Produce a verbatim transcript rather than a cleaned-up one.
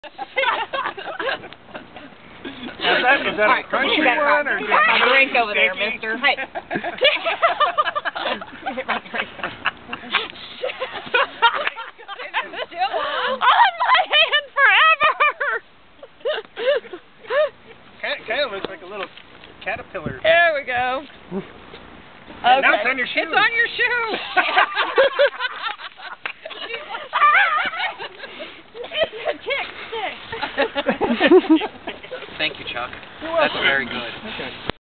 Is that, is that right, a crunchy you got one my, or you just got my drink over there, sticky? mister. Hey. Get my drink. It's still on. On my hand forever! Kind, kind of looks like a little caterpillar. There we go. And now Okay. it's on your shoe. It's on your shoe. Tick, tick. Thank you, Chuck. That's very good. Okay.